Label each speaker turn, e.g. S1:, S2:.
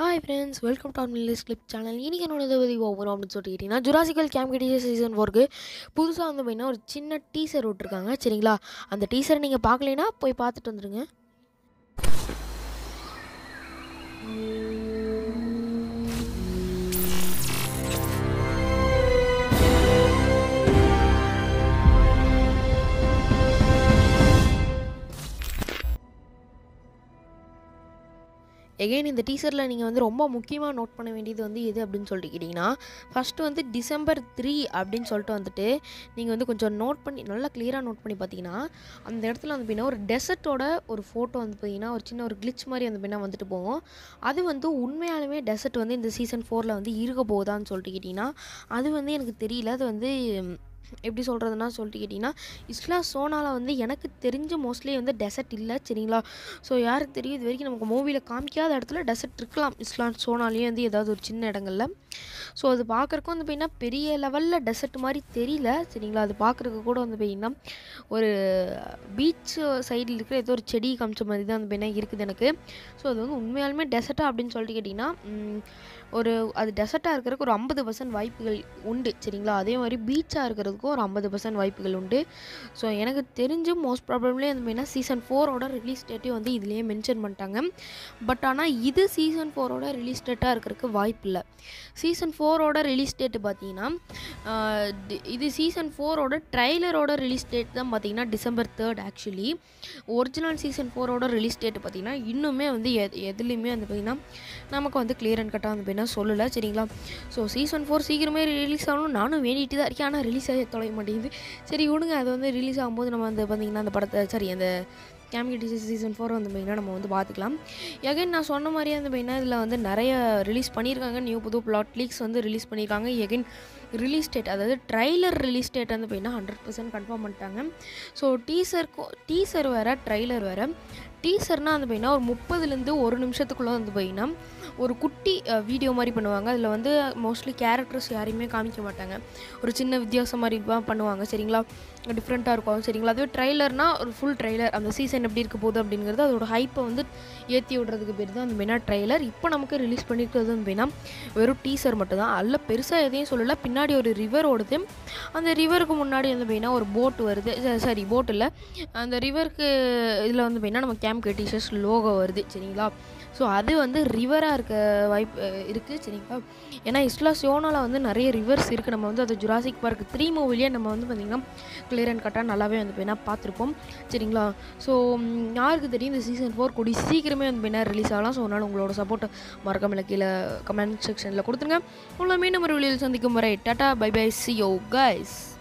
S1: Hi friends, welcome to our Middle Clip channel. இன்னைக்கு என்னோட பத்தி ஓவர் அப்படின்னு சொல்லிட்டீங்கன்னா ஜுராசிக்கல் கேம்ப் கிரேசியஸ் சீசன் 4க்கு புதுசாக வந்து பார்த்தீங்கன்னா ஒரு சின்ன டீசர் விட்டுருக்காங்க. சரிங்களா, அந்த டீசரை நீங்கள் பார்க்கலைன்னா போய் பார்த்துட்டு வந்துடுங்க. எகைன் இந்த டீசரில் நீங்கள் வந்து ரொம்ப முக்கியமாக நோட் பண்ண வேண்டியது வந்து எது அப்படின்னு சொல்லிட்டு கேட்டிங்கன்னா, ஃபஸ்ட்டு வந்து December 3 அப்படின்னு சொல்லிட்டு வந்துட்டு நீங்கள் வந்து கொஞ்சம் நோட் பண்ணி நல்லா கிளியராக நோட் பண்ணி பார்த்தீங்கன்னா, அந்த இடத்துல வந்து பார்த்தீங்கன்னா ஒரு டெசர்ட்டோட ஒரு ஃபோட்டோ வந்து பார்த்தீங்கன்னா ஒரு சின்ன ஒரு கிளிச் மாதிரி வந்து பார்த்தீங்கன்னா வந்துட்டு போகும். அது வந்து உண்மையாலுமே டெசர்ட் வந்து இந்த சீசன் 4ல் வந்து இருக்க போகுதான்னு சொல்லிட்டு கேட்டிங்கன்னா, அது வந்து எனக்கு தெரியல. அது வந்து எப்படி சொல்கிறதுனா சொல்லிட்டு கேட்டிங்கன்னா, இஸ்லா சோனாவில் வந்து எனக்கு தெரிஞ்ச மோஸ்ட்லி வந்து டெசர்ட் இல்லை. சரிங்களா, ஸோ யாருக்கு தெரியும், இது வரைக்கும் நமக்கு மூவியில் காமிக்காத இடத்துல டெசர்ட் இருக்கலாம் இஸ்லா சோனாலேயே வந்து ஏதாவது ஒரு சின்ன இடங்கள்ல. ஸோ அது பார்க்குறக்கும் வந்து பார்த்திங்கன்னா பெரிய லெவலில் டெசர்ட் மாதிரி தெரியல. சரிங்களா, அது பார்க்குறக்கு கூட வந்து பார்த்திங்கன்னா ஒரு பீச் சைடில் இருக்கிற ஏதோ ஒரு செடி காமிச்ச மாதிரி தான் வந்து பார்த்திங்கன்னா இருக்குது எனக்கு. ஸோ அது வந்து உண்மையாலுமே டெசர்ட்டா அப்படின்னு சொல்லிட்டு கேட்டிங்கன்னா ஒரு அது டெசர்ட்டாக இருக்கிறதுக்கு ஒரு 50% வாய்ப்புகள் உண்டு. சரிங்களா, அதே மாதிரி பீச்சாக இருக்கிறதுக்கும் ஒரு 50% வாய்ப்புகள் உண்டு. ஸோ எனக்கு தெரிஞ்சு மோஸ்ட் ப்ராபப்ளி அந்த மெயினாக சீசன் 4ஓட ரிலீஸ் டேட்டையும் வந்து இதுலேயே மென்ஷன் பண்ணிட்டாங்க. பட் ஆனால் இது சீசன் 4ஓட ரிலீஸ் டேட்டாக இருக்கிறதுக்கு வாய்ப்பு இல்லை. சீசன் 4ஓட ரிலீஸ் டேட்டு பார்த்தீங்கன்னா இது சீசன் 4ஓட ட்ரைலரோட ரிலீஸ் டேட் தான் பார்த்தீங்கன்னா December 3 ஆக்சுவலி. ஒரிஜினல் சீசன் 4ஓட ரிலீஸ் டேட்டு பார்த்தீங்கன்னா இன்னுமே வந்து எதுலேயுமே வந்து பார்த்திங்கன்னா நமக்கு வந்து கிளியர் அண்ட் கட்டாக வந்து பார்த்தீங்கன்னா சொல்லலை. சரிங்களா, ஸோ சீசன் 4 சீக்கிரமே ரிலீஸ் ஆகணும் நானும் வேண்டிட்டு தான் இருக்கேன். ஆனால் ரிலீஸ் ஆகி தொலைய மாட்டேங்குது. சரி விடுங்க, அது வந்து ரிலீஸ் ஆகும்போது நம்ம வந்து பார்த்திங்கன்னா அந்த படத்தை அந்த கேம்ப் கிரேசியஸ் சீசன் 4 வந்து மெயினாக நம்ம வந்து பார்த்துக்கலாம். எகைன் நான் சொன்ன மாதிரியே வந்து மெயினாக இதில் வந்து நிறைய ரிலீஸ் பண்ணியிருக்காங்க. புது பிளாட் லீக்ஸ் வந்து ரிலீஸ் பண்ணியிருக்காங்க. எகைன் ரிலீஸ் டேட், அதாவது ட்ரைலர் ரிலீஸ் டேட் வந்து பார்த்தீங்கன்னா 100% கன்ஃபார்ம் பண்ணிட்டாங்க. ஸோ டீசர் வேறு ட்ரைலர் வேறு. டீசர்னால் வந்து பார்த்தீங்கன்னா ஒரு 30லேருந்து 1 நிமிஷத்துக்குள்ளே வந்து பார்த்தீங்கன்னா ஒரு குட்டி வீடியோ மாதிரி பண்ணுவாங்க. அதில் வந்து மோஸ்ட்லி கேரக்டர்ஸ் யாரையுமே காமிக்க மாட்டாங்க. ஒரு சின்ன வித்தியாசம் மாதிரி தான் பண்ணுவாங்க. சரிங்களா, டிஃப்ரெண்ட்டாக இருக்கும். சரிங்களா, அதுவே ட்ரைலர்னால் ஒரு ஃபுல் ட்ரைலர், அந்த சீசன் எப்படி இருக்க போகுது அப்படிங்கிறது அதோட ஹைப்பை வந்து ஏற்றி விடுறதுக்கு பேர் தான் அந்த மெயினாக ட்ரைலர். இப்போ நமக்கு ரிலீஸ் பண்ணியிருக்கிறது வந்து பார்த்தீங்கன்னா வெறும் டீசர் மட்டும் தான். அதில் பெருசாக எதையும் சொல்லலை. பின்னாடி ஒரு ரிவர் ஓடுது. அந்த ரிவருக்கு முன்னாடி வந்து பார்த்தீங்கன்னா ஒரு போட் வருது. சரி, போட் இல்லை, அந்த ரிவருக்கு இதில் வந்து பார்த்தீங்கன்னா நம்ம கேம்ப் கிரேசியஸ் லோகோ வருது. சரிங்களா, ஸோ அது வந்து ரிவராக இருக்க வாய்ப்பு இருக்குது. சரிங்களா, ஏன்னா இஸ்லா சோனாவில் வந்து நிறைய ரிவர்ஸ் இருக்குது. நம்ம வந்து அது ஜுராசிக் பார்க் 3 மூவிலேயே நம்ம வந்து பார்த்திங்கன்னா கிளியர் அண்ட் கட்டாக நல்லாவே வந்து பார்த்தீங்கன்னா பார்த்துருப்போம். சரிங்களா, ஸோ யாருக்கு தெரியும் இந்த சீசன் 4 கூடி சீக்கிரமே வந்து பார்த்தீங்கன்னா ரிலீஸ் ஆகலாம். ஸோ அதனால் உங்களோட சப்போர்ட்டை மறக்காம கீழே கமெண்ட் செக்ஷனில் கொடுத்துருங்க. உங்களை மீண்டும் ஒரு வீடியோவில் சந்திக்கும் வரை tata bye bye, see you guys.